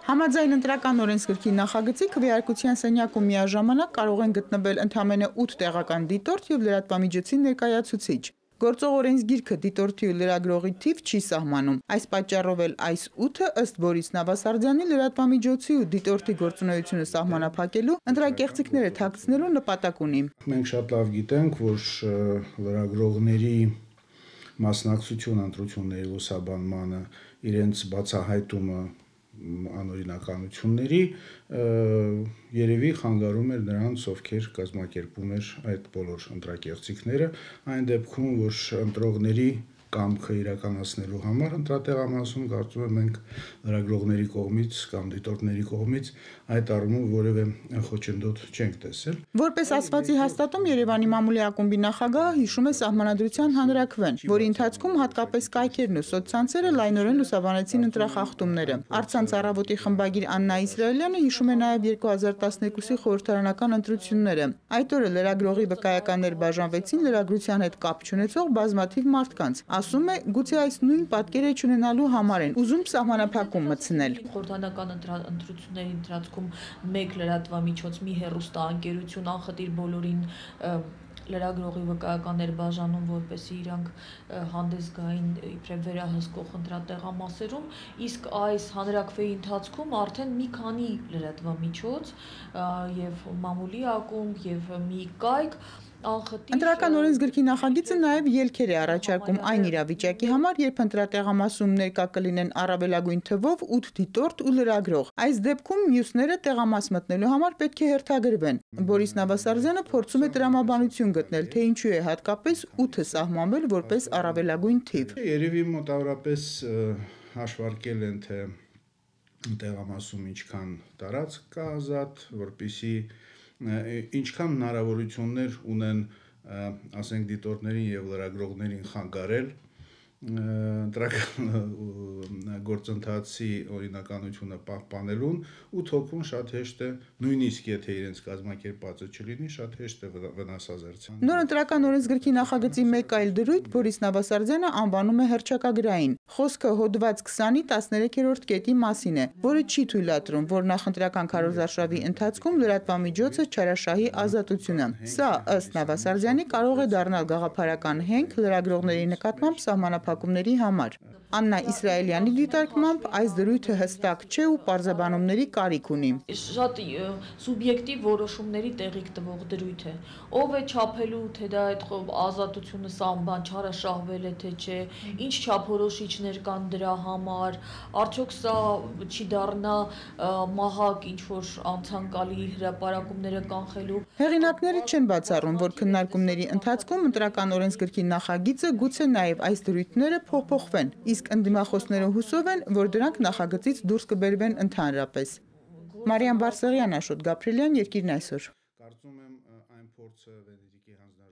Համաձայն ընտրական օրենսգրքի նախագծի քվեարկության սենյակում միաժամանակ կարող են գտնվել ընդամենը 8 տեղական դիտորդ եւ լրատվամիջոցի ներկայացուցիչ։ Գործող օրենսգիրքը դիտորդի ու լրագրողի թիվ չի սահմանում։ Այս պատճառով էլ այս 8-ը ըստ Բորիս Նավասարդյանի լրատվամիջոցի ու դիտորդի գործունեությունը սահմանափակելու ընտրակեղծիքները թաքցնելու նպատակ ունի։ Մենք շատ լավ գիտենք, որ լրագրողների մասնակցություն ընտրությունների լուսաբանմանը, իրենց բացահայտումը անօրինականությունների երևի խանգարում էր նրանց, ովքեր կազմակերպում էր այդ բոլոր ընտրակեղծիքները, այն դեպքում, որ ընտրողների կամքը իրականացնելու համար ընտրատեղամասում կարծում եմ մենք լրագրողների կողմից կամ դիտորդների կողմից այդ առումով որևէ խոչընդոտ չենք տեսել։ Որպես ասվածի հաստատում Երևանի մամուլի ակումբի նախագահը հիշում է Սահմանադրության հանրաքվեն, որի ընթացքում հատկապես կայքերն ու սոցցանցերը լայնորեն լուսաբանեցին ընտրախախտումները։ Առցանց առավոտի խմբագիր Աննա Իսրայելյանը հիշում է նաև 2012-ի խորհրդարանական ընտրությունները։ Այդ օրը լրագրողի վկայականներ բաժանվեցին լրագրության հետ կապ չունեցող բազմաթիվ մարդկանց։ Ասում է, գուցե այս նույն պատկերը չունենալու համար են ուզում սահմանափակում մտցնել։ Խորհրդարանական ընտրությունների ընթացքում մեկ լրատվամիջոց մի հեռուստաընկերություն անխտիր բոլորին լրագրողի վկայականներ բաժանում, որպեսզի իրանք հանդես գային իբրև վերահսկող ընտրատեղամասերում, իսկ այս հանրաքվեի ընթացքում արդեն մի քանի լրատվամիջոց եւ մամուլի ակումբ եւ մի կայք Ընտրական օրենսգրքի նախագիծը նաև ելքեր է առաջարկում այն իրավիճակի համար, երբ ընտրատեղամասում ներկա կլինեն առավելագույն թվով 8 դիտորդ ու լրագրող։ Այս դեպքում մյուսները տեղամաս մտնելու համար պետք է հերթագրվեն։ Բորիս Նավասարդյանը փորձում է տրամաբանություն գտնել, թե ինչու է հատկապես 8-ը սահմանվել որպես առավելագույն թիվ։ Երևի մոտավորապես հաշվարկել են, թե տեղամասում ինչքան տարածք կա ազատ, որպեսզի ինչքան հնարավորություններ ունեն, ասենք, դիտորդներին եւ լրագրողներին խանգարել ընտրական գործընթացի օրինականությունը պահպանելուն 8 հոգուն շատ հեշտ է, նույնիսկ եթե իրենց կազմակերպածը չլինի, շատ հեշտ է վնասազերծան։ Նոր ընտրական օրենսգրքի նախագծի մեկ այլ դրույթ Բորիս Նավասարդյանը անվանում է հռչակագրային։ Խոսքը հոդված 20-ի 13-րդ կետի մասին է, որը չի թույլատրում, որ նախընտրական քարոզարշավի ընթացքում լրատվամիջոցը չարաշահի ազատությունը։ Սա, ըստ Նավասարդյանի, կարող է դառնալ գաղափարական հենք լրագրողների նկատմամբ սահմանափակումների համար։ Աննա Իսրայելյանի դիտարկմամբ այս դրույթը հստակ չէ ու պարզաբանումների կարիք ունի։ Շատ սուբյեկտիվ որոշումների տեղիք տվող դրույթ է։ Ով է չափելու, թե դա այդ ազատությունը սահման չարաշահվել է, թե չէ, ինչ չափորոշիչներ կան դրա համար, արդյոք սա չի դառնա մահակ ինչ-որ անցանկալի հրապարակումները կանխելու։ Հեղինակները չեն բացառում, որ քննարկումների ընթացքում ընտրական օրենսգրքի նախագիծը գուցե նաև այս դրույթները փոփոխվեն, իսկ ընդդիմախոսները հուսով են, որ դրանք նախագծից դուրս կբերվեն ընդհանրապես։ Մարիամ Բարսեղյան, Աշոտ Գաբրելյան, Երկիրն այսօր։ Կարծում եմ այն փորձը Վենետիկի հանձնաժողովի